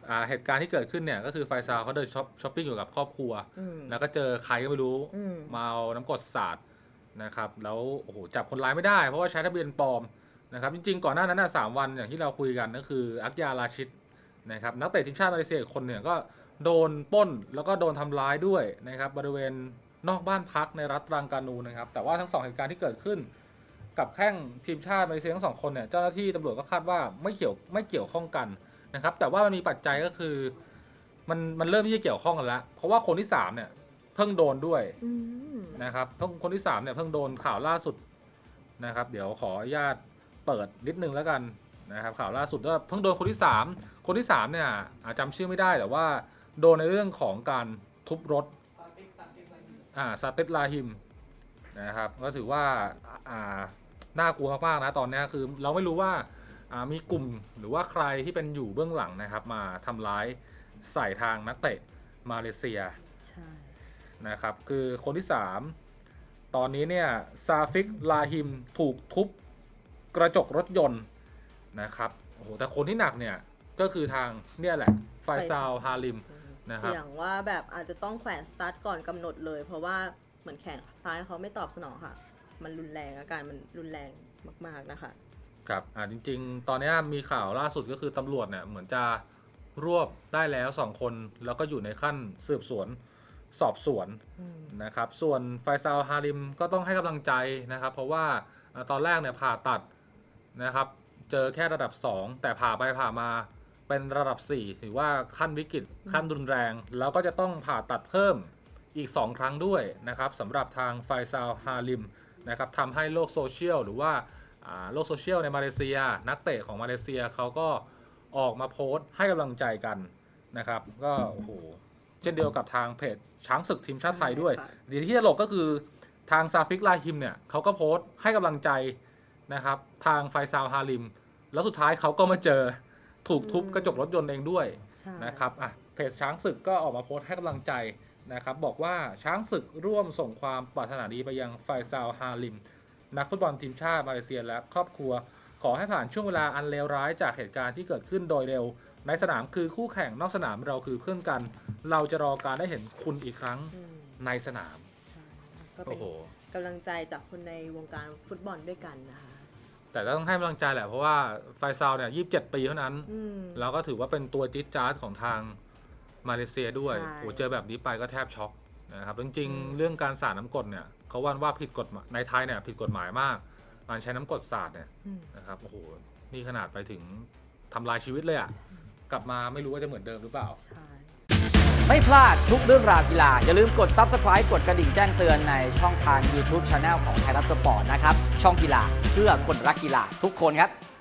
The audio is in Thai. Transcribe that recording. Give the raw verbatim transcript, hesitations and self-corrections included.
เหตุการณ์ที่เกิดขึ้นเนี่ยก็คือไฟซาวเขาเดินช้อปช้อปปิ้งอยู่กับครอบครัวแล้วก็เจอใครก็ไม่รู้มาเอาน้ำกรดสาดนะครับแล้วโอ้โหจับคนร้ายไม่ได้เพราะว่าใช้ทะเบียนปลอมนะครับจริงๆก่อนหน้านั้นสามวันอย่างที่เราคุยกันก็คืออักยาราชิดนะครับนักเตะทีมชาติมาเลเซียคนเนี่ยก็โดนปล้นแล้วก็โดนทำร้ายด้วยนะครับบริเวณนอกบ้านพักในรัฐตรังกานูนะครับแต่ว่าทั้งสองเหตุการณ์ที่เกิดขึ้นกับแข้งทีมชาติมาเลเซียทั้งสองคนเนี่ยเจ้าหน้าที่ตำรวจก็คาดว่าไม่เกี่ยวไม่เกี่ยวข้องกันนะครับแต่ว่ามันมีปัจจัยก็คือมันมันเริ่มที่จะเกี่ยวข้องกันแล้วเพราะว่าคนที่สามเนี่ยเพิ่งโดนด้วยนะครับคนที่สามเนี่ยเพิ่งโดนข่าวล่าสุดนะครับเดี๋ยวขออนุญาตเปิดนิดนึงแล้วกันนะครับข่าวล่าสุดว่าเพิ่งโดนคนที่สามคนที่สามเนี่ยอาจจำชื่อไม่ได้แต่ว่าโดนในเรื่องของการทุบรถอ่าซาติสลาฮิมนะครับก็ถือว่าอ่าน่ากลัวมากๆนะตอนนี้คือเราไม่รู้ว่ามีกลุ่มหรือว่าใครที่เป็นอยู่เบื้องหลังนะครับมาทำร้ายใส่ทางนักเตะมาเลเซียใช่นะครับคือคนที่สามตอนนี้เนี่ยซาฟิกลาฮิมถูกทุบกระจกรถยนต์นะครับโอ้โหแต่คนที่หนักเนี่ยก็คือทางเนี่ยแหละไฟซาวฮาลิมนะครับเสี่ยงว่าแบบอาจจะต้องแขวนสตาร์ทก่อนกำหนดเลยเพราะว่าเหมือนแขนซ้ายเขาไม่ตอบสนองค่ะมันรุนแรงอาการมันรุนแรงมากๆนะคะครับอ่าจริงๆตอนนี้มีข่าวล่าสุดก็คือตำรวจเนี่ยเหมือนจะรวบได้แล้วสองคนแล้วก็อยู่ในขั้นสืบสวนสอบสวนนะครับส่วนไฟซาวฮาลิมก็ต้องให้กำลังใจนะครับเพราะว่าตอนแรกเนี่ยผ่าตัดนะครับเจอแค่ระดับสองแต่ผ่าไปผ่ามาเป็นระดับสี่ถือว่าขั้นวิกฤตขั้นรุนแรงแล้วก็จะต้องผ่าตัดเพิ่มอีกสองครั้งด้วยนะครับสำหรับทางไฟซาวฮาลิมนะครับทำให้โลกโซเชียลหรือว่าโลกโซเชียลในมาเลเซียนักเตะของมาเลเซียเขาก็ออกมาโพสต์ให้กำลังใจกันนะครับก็โอ้โหเช่นเดียวกับทางเพจช้างศึกทีมชาติไทยด้วยดีที่ตลกก็คือทางซาฟิกลาฮิมเนี่ยเขาก็โพสต์ให้กำลังใจนะครับทางไฟซาวฮาลิมแล้วสุดท้ายเขาก็มาเจอถูกทุบกระจกรถยนต์เองด้วยนะครับอ่ะเพจช้างศึกก็ออกมาโพสต์ให้กำลังใจนะครับบอกว่าช้างศึกร่วมส่งความปรารถนาดีไปยังไฟซาวฮาลิมนักฟุตบอลทีมชาติมาเลเซียและครอบครัวขอให้ผ่านช่วงเวลาอันเลวร้ายจากเหตุการณ์ที่เกิดขึ้นโดยเร็วในสนามคือคู่แข่งนอกสนามเราคือเพื่อนกันเราจะรอการได้เห็นคุณอีกครั้งในสนามโอ้โหกำลังใจจากคนในวงการฟุตบอลด้วยกันนะคะแต่ต้องให้กำลังใจแหละเพราะว่าไฟซาวเนี่ยยี่สิบเจ็ดปีเท่านั้นแล้วก็ถือว่าเป็นตัวจิ๊ดจ๊าดของทางมาเลเซียด้วยโอ้เจอแบบนี้ไปก็แทบช็อกนะครับจริงๆเรื่องการสาดน้ำกรดเนี่ยเขาว่าว่าผิดกฎในไทยเนี่ยผิดกฎหมายมากการใช้น้ำกรดสาดเนี่ยนะครับโอ้โหนี่ขนาดไปถึงทำลายชีวิตเลยอ่ะกลับมาไม่รู้ว่าจะเหมือนเดิมหรือเปล่าไม่พลาดทุกเรื่องราวกีฬาอย่าลืมกด ซับสไครบ์ กดกระดิ่งแจ้งเตือนในช่องทาง ยูทูบ Channel ของไทยรัฐสปอร์ตนะครับช่องกีฬาเพื่อคนรักกีฬาทุกคนครับ